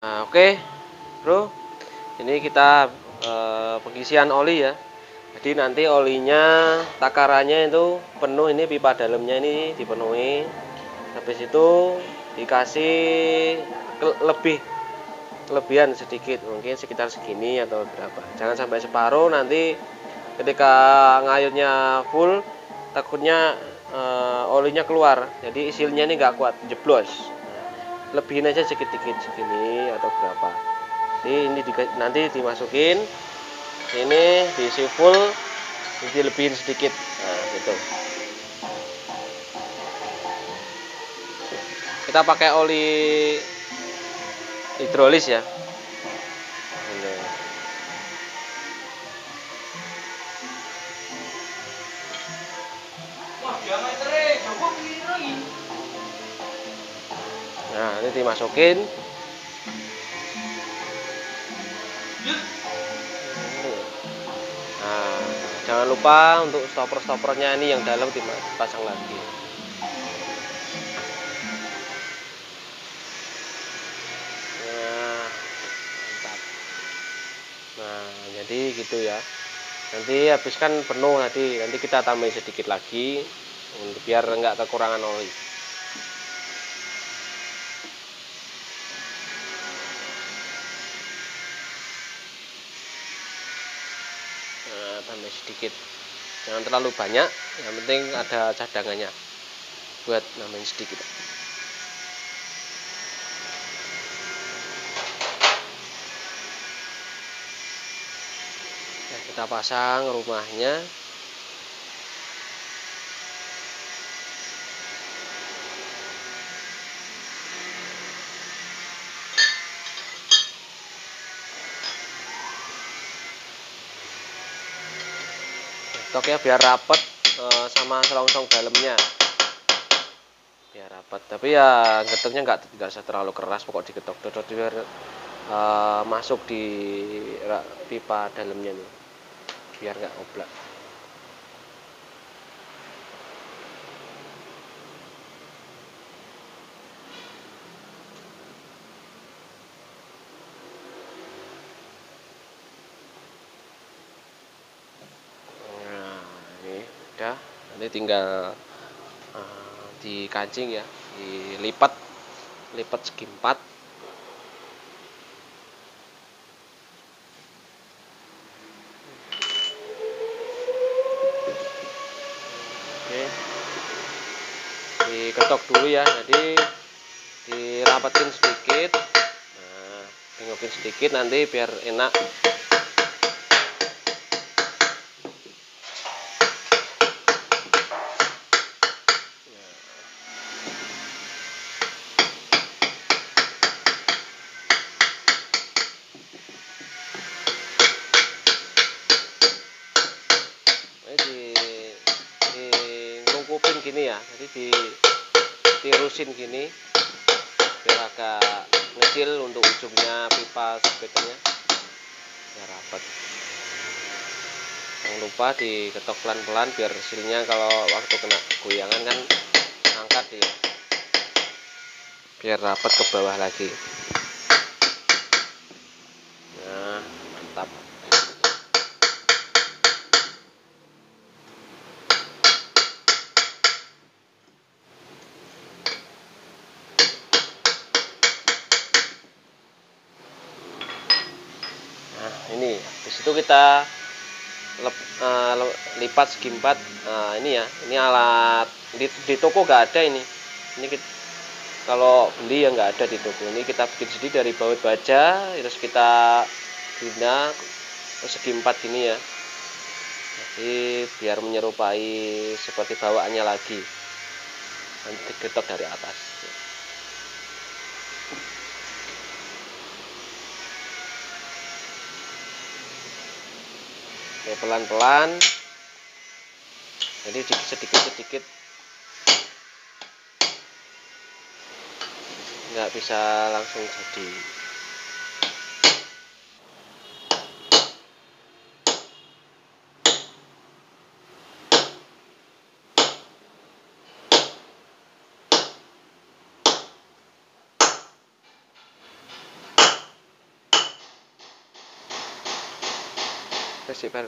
Nah, oke, Bro. Ini kita pengisian oli ya. Jadi nanti olinya takarannya itu penuh, ini pipa dalamnya ini dipenuhi. Habis itu dikasih kelebihan sedikit, mungkin sekitar segini atau berapa. Jangan sampai separuh, nanti ketika ngayutnya full takutnya olinya keluar. Jadi silnya ini nggak kuat, jeblos. Lebihin aja sedikit-sedikit segini atau berapa. Jadi ini nanti dimasukin ini diisi full, nanti lebihin sedikit. Nah, gitu. Kita pakai oli hidrolis ya. Ini. Nah, ini dimasukin. Nah, jangan lupa untuk stopper-stoppernya ini yang dalam dipasang lagi. Nah, mantap. Nah, jadi gitu ya. Nanti habis kan penuh, nanti kita tambahin sedikit lagi biar enggak kekurangan oli. Nah, tambah sedikit, jangan terlalu banyak, yang penting ada cadangannya buat nambahin sedikit. Nah, kita pasang rumahnya. Ketok ya biar rapet sama selongsong dalamnya, biar rapat. Tapi ya getoknya nggak usah terlalu keras, pokok diketok biar masuk di pipa dalamnya nih, biar nggak oblak. Nah, ini udah, nanti tinggal dikancing ya, dilipat segi 4. Oke, diketok dulu ya, jadi dirapetin sedikit. Nah, tengokin sedikit nanti biar enak. Ngungkupin gini ya, jadi ditirusin gini biar agak ngecil untuk ujungnya pipa sepedanya biar rapat. Jangan lupa diketok pelan-pelan biar silnya kalau waktu kena goyangan kan angkat dia, biar rapat ke bawah lagi. Nah, mantap. Nah, ini habis itu kita lipat segi 4. Nah, ini ya, ini alat di toko nggak ada ini kalau beli ya nggak ada di toko. Ini kita bikin sendiri dari baut baja, terus kita bina segi 4 gini ya, jadi biar menyerupai seperti bawaannya lagi, nanti digetok dari atas. Oke, pelan-pelan, jadi sedikit-sedikit, nggak bisa langsung jadi. Festival.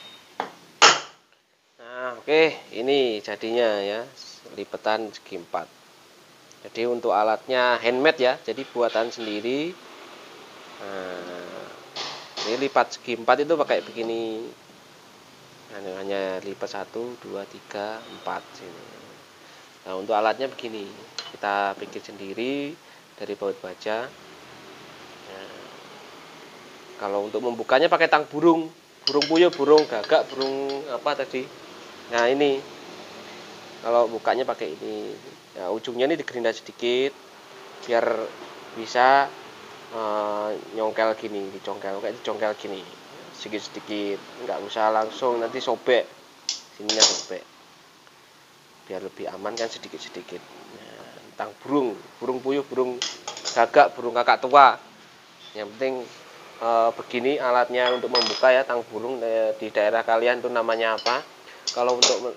Nah, oke, ini jadinya ya, lipatan segi 4. Jadi untuk alatnya handmade ya, jadi buatan sendiri. Nah, ini lipat segi 4 itu pakai begini. Nah, hanya lipat 1, 2, 3, 4 sini. Nah, untuk alatnya begini, kita bikin sendiri dari baut baja. Nah, kalau untuk membukanya pakai tang burung puyuh, burung gagak, burung apa tadi. Nah, ini kalau bukanya pakai ini. Nah, ujungnya ini digerinda sedikit biar bisa nyongkel gini, dicongkel gini sedikit-sedikit, nggak usah langsung nanti sobek, sininya sobek, biar lebih aman kan sedikit-sedikit. Nah, tentang burung puyuh, burung gagak, burung kakak tua, yang penting begini alatnya untuk membuka ya, tang burung. Di daerah kalian tuh namanya apa? Kalau untuk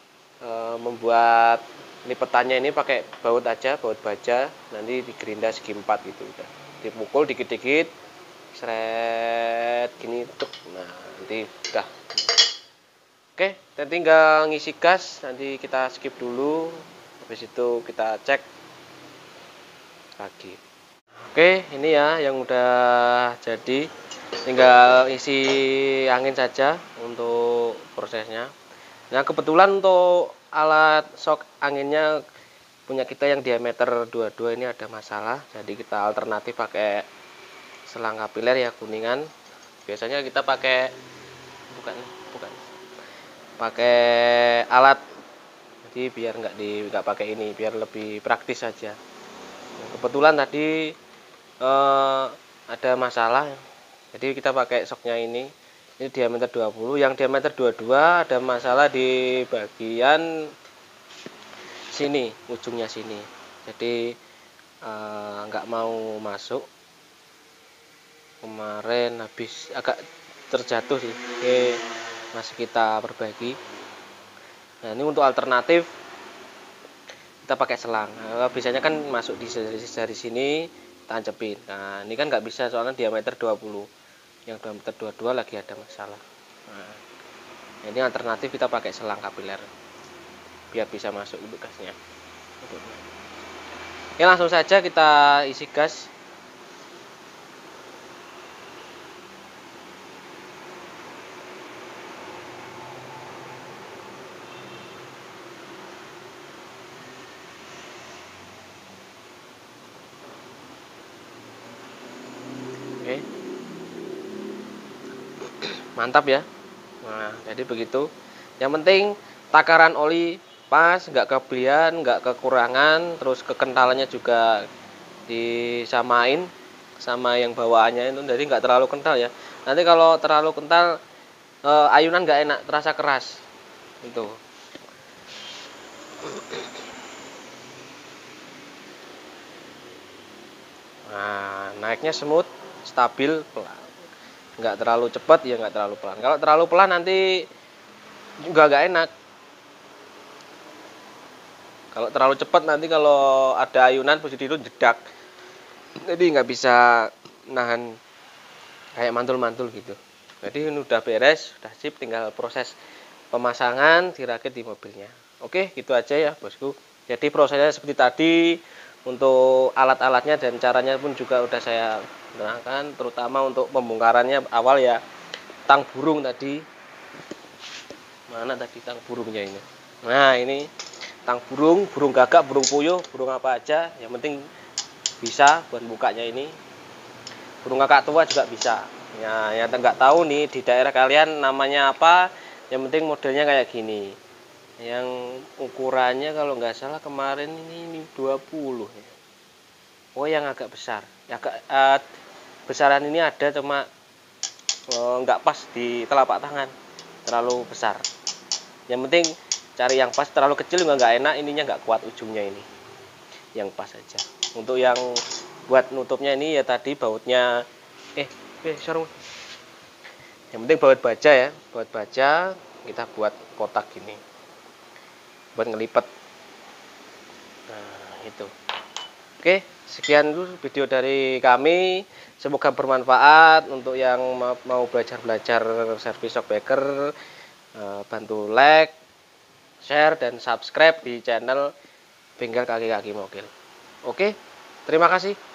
membuat lipetannya ini pakai baut aja, baut baja, nanti digerinda segi 4 gitu, udah dipukul dikit-dikit, seret gini tuh. Nah, nanti udah. Oke, dan tinggal ngisi gas, nanti kita skip dulu, habis itu kita cek lagi. Oke, ini ya yang udah jadi, tinggal isi angin saja untuk prosesnya. Nah, kebetulan untuk alat shock anginnya punya kita yang diameter 22 ini ada masalah, jadi kita alternatif pakai selang kapiler ya, kuningan. Biasanya kita pakai bukan pakai alat, jadi biar nggak pakai ini, biar lebih praktis saja. Nah, kebetulan tadi ada masalah, jadi kita pakai shocknya ini diameter 20, yang diameter 22 ada masalah di bagian sini, ujungnya sini, jadi nggak mau masuk. Kemarin habis agak terjatuh sih, oke, masih kita perbaiki. Nah, ini untuk alternatif kita pakai selang. Nah, biasanya kan masuk dari sini tancepin. Nah, ini kan nggak bisa soalnya diameter 20, yang diameter 22 lagi ada masalah. Nah, ini alternatif kita pakai selang kapiler biar bisa masuk untuk gasnya. Oke, langsung saja kita isi gas. Oke, mantap ya. Nah, jadi begitu. Yang penting takaran oli pas, nggak kelebihan, nggak kekurangan, terus kekentalannya juga disamain sama yang bawaannya itu, jadi nggak terlalu kental ya. Nanti kalau terlalu kental ayunan nggak enak, terasa keras itu. Nah, naiknya smooth, stabil, pelan, nggak terlalu cepat ya nggak terlalu pelan. Kalau terlalu pelan nanti juga nggak enak. Kalau terlalu cepat nanti kalau ada ayunan posisi itu jedak, jadi nggak bisa nahan kayak mantul-mantul gitu. Jadi ini udah beres, udah sip, tinggal proses pemasangan, dirakit di mobilnya. Oke, gitu aja ya bosku. Jadi prosesnya seperti tadi, untuk alat-alatnya dan caranya pun juga udah saya terangkan, terutama untuk pembongkarannya awal ya, tang burung tadi. Mana tadi tang burungnya ini? Nah, ini tang burung, burung gagak, burung puyuh, burung apa aja, yang penting bisa buat bukanya ini. Burung kakak tua juga bisa. Ya, yang nggak tahu nih di daerah kalian namanya apa, yang penting modelnya kayak gini. Yang ukurannya kalau nggak salah kemarin ini 20 ya. Oh, yang agak besar. Agak besaran ini ada, cuma nggak pas di telapak tangan, terlalu besar. Yang penting cari yang pas, terlalu kecil juga nggak enak, ininya nggak kuat ujungnya ini. Yang pas aja. Untuk yang buat nutupnya ini ya tadi bautnya sorry. Yang penting baut baja ya, baut baja kita buat kotak gini buat ngelipet. Nah, itu. Oke, Sekian dulu video dari kami. Semoga bermanfaat untuk yang mau belajar servis shockbreaker. Bantu like, share, dan subscribe di channel Bengkel Kaki-Kaki Mobil. Oke, terima kasih.